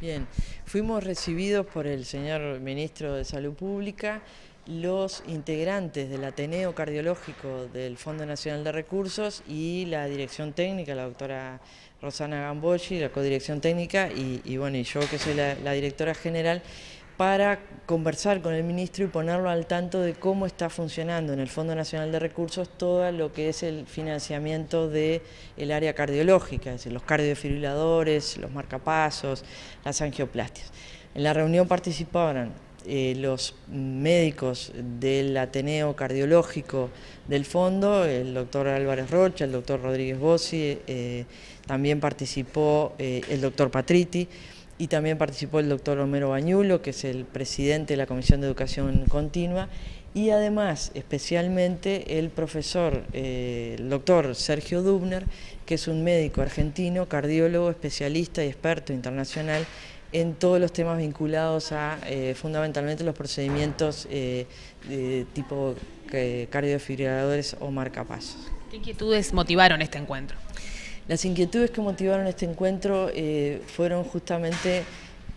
Bien, fuimos recibidos por el señor Ministro de Salud Pública, los integrantes del Ateneo Cardiológico del Fondo Nacional de Recursos y la dirección técnica, la doctora Rosana Gambogi, la codirección técnica, y yo que soy la directora general, para conversar con el ministro y ponerlo al tanto de cómo está funcionando en el Fondo Nacional de Recursos todo lo que es el financiamiento del área cardiológica, es decir, los cardiofibriladores, los marcapasos, las angioplastias. En la reunión participaron los médicos del Ateneo Cardiológico del Fondo, el doctor Álvarez Rocha, el doctor Rodríguez Bossi, también participó el doctor Patriti, y también participó el doctor Homero Bañulo, que es el presidente de la Comisión de Educación Continua, y además, especialmente, el profesor, el doctor Sergio Dubner, que es un médico argentino, cardiólogo, especialista y experto internacional en todos los temas vinculados a, fundamentalmente, los procedimientos de tipo cardiofibriladores o marcapasos. ¿Qué inquietudes motivaron este encuentro? Las inquietudes que motivaron este encuentro fueron justamente,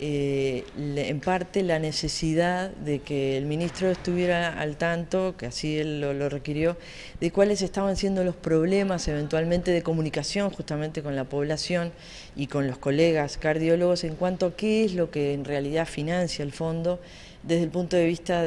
en parte, la necesidad de que el ministro estuviera al tanto, que así él lo requirió, de cuáles estaban siendo los problemas eventualmente de comunicación justamente con la población y con los colegas cardiólogos en cuanto a qué es lo que en realidad financia el fondo desde el punto de vista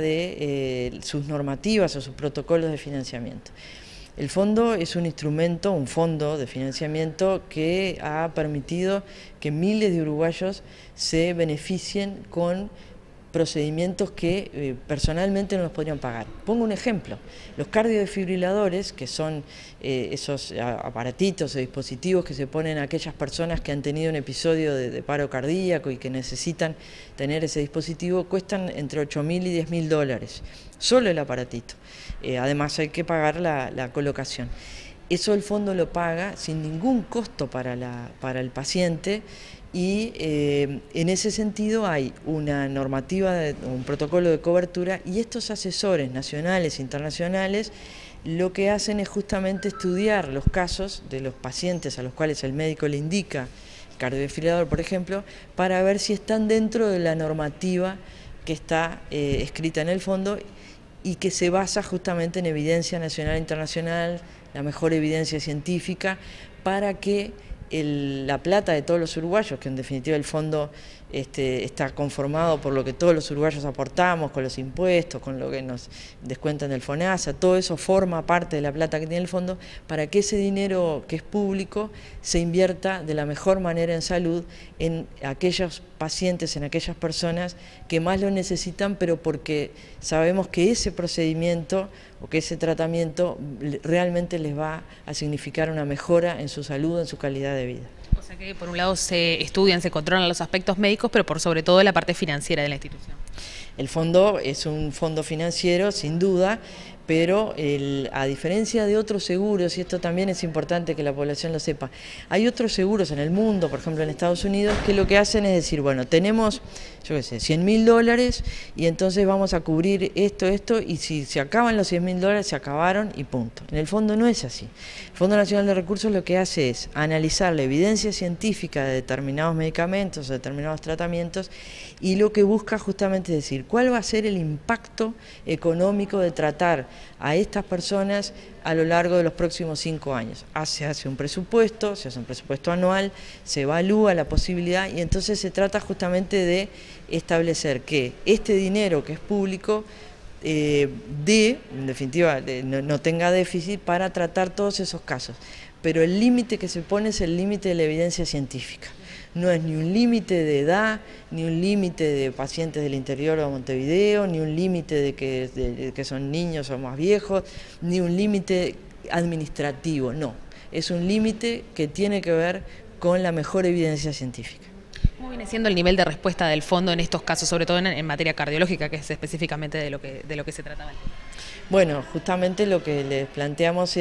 de sus normativas o sus protocolos de financiamiento. El fondo es un instrumento, un fondo de financiamiento que ha permitido que miles de uruguayos se beneficien con procedimientos que personalmente no los podrían pagar. Pongo un ejemplo, los cardiofibriladores, que son esos aparatitos o dispositivos que se ponen a aquellas personas que han tenido un episodio de paro cardíaco y que necesitan tener ese dispositivo, cuestan entre $8.000 y $10.000, solo el aparatito. Además hay que pagar la colocación. Eso el fondo lo paga sin ningún costo para el paciente y en ese sentido hay una normativa, un protocolo de cobertura, y estos asesores nacionales e internacionales lo que hacen es justamente estudiar los casos de los pacientes a los cuales el médico le indica el cardiofibrilador, por ejemplo, para ver si están dentro de la normativa que está escrita en el fondo y que se basa justamente en evidencia nacional e internacional, la mejor evidencia científica, para que la plata de todos los uruguayos, que en definitiva el fondo está conformado por lo que todos los uruguayos aportamos, con los impuestos, con lo que nos descuentan del FONASA, todo eso forma parte de la plata que tiene el fondo, para que ese dinero que es público se invierta de la mejor manera en salud en aquellos pacientes, en aquellas personas que más lo necesitan, pero porque sabemos que ese procedimiento o que ese tratamiento realmente les va a significar una mejora en su salud, en su calidad de vida. O sea que por un lado se estudian, se controlan los aspectos médicos, pero por sobre todo la parte financiera de la institución. El fondo es un fondo financiero, sin duda, pero a diferencia de otros seguros, y esto también es importante que la población lo sepa, hay otros seguros en el mundo, por ejemplo en Estados Unidos, que lo que hacen es decir, bueno, tenemos, yo qué sé, $100.000 y entonces vamos a cubrir esto, y si se acaban los $100.000, se acabaron y punto. En el fondo no es así. El Fondo Nacional de Recursos lo que hace es analizar la evidencia científica de determinados medicamentos o determinados tratamientos, y lo que busca justamente es decir, ¿cuál va a ser el impacto económico de tratar a estas personas a lo largo de los próximos 5 años? Se hace un presupuesto, se hace un presupuesto anual, se evalúa la posibilidad y entonces se trata justamente de establecer que este dinero que es público en definitiva, no tenga déficit para tratar todos esos casos. Pero el límite que se pone es el límite de la evidencia científica. No es ni un límite de edad, ni un límite de pacientes del interior de Montevideo, ni un límite de que son niños o más viejos, ni un límite administrativo, no. Es un límite que tiene que ver con la mejor evidencia científica. ¿Cómo viene siendo el nivel de respuesta del fondo en estos casos, sobre todo en materia cardiológica, que es específicamente de lo que se trataba? Bueno, justamente lo que les planteamos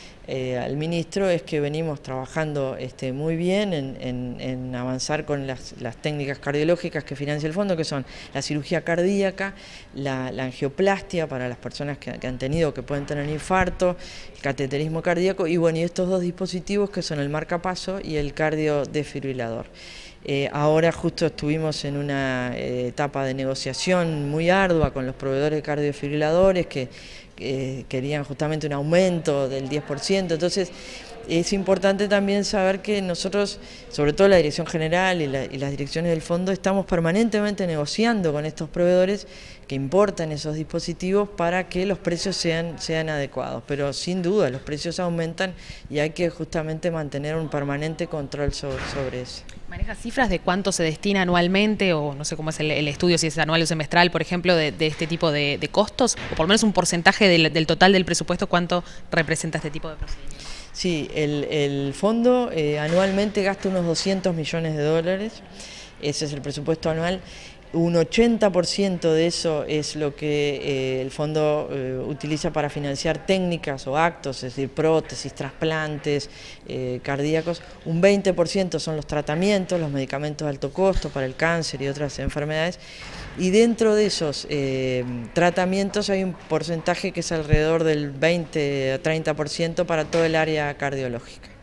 al ministro es que venimos trabajando muy bien en avanzar con las técnicas cardiológicas que financia el fondo, que son la cirugía cardíaca, la angioplastia para las personas que han tenido o que pueden tener infarto, el cateterismo cardíaco y bueno, y estos dos dispositivos que son el marcapaso y el cardiodefibrilador. Ahora justo estuvimos en una etapa de negociación muy ardua con los proveedores de cardiofibriladores que querían justamente un aumento del 10%, entonces es importante también saber que nosotros, sobre todo la Dirección General y las direcciones del fondo, estamos permanentemente negociando con estos proveedores que importan esos dispositivos para que los precios sean adecuados, pero sin duda los precios aumentan y hay que justamente mantener un permanente control sobre eso. ¿Maneja cifras de cuánto se destina anualmente, o no sé cómo es el estudio, si es anual o semestral, por ejemplo, de este tipo de costos? O por lo menos un porcentaje del total del presupuesto, ¿cuánto representa este tipo de procedimientos? Sí, el fondo anualmente gasta unos 200 millones de dólares, ese es el presupuesto anual. Un 80% de eso es lo que el fondo utiliza para financiar técnicas o actos, es decir, prótesis, trasplantes cardíacos. Un 20% son los tratamientos, los medicamentos de alto costo para el cáncer y otras enfermedades. Y dentro de esos tratamientos hay un porcentaje que es alrededor del 20 a 30% para todo el área cardiológica.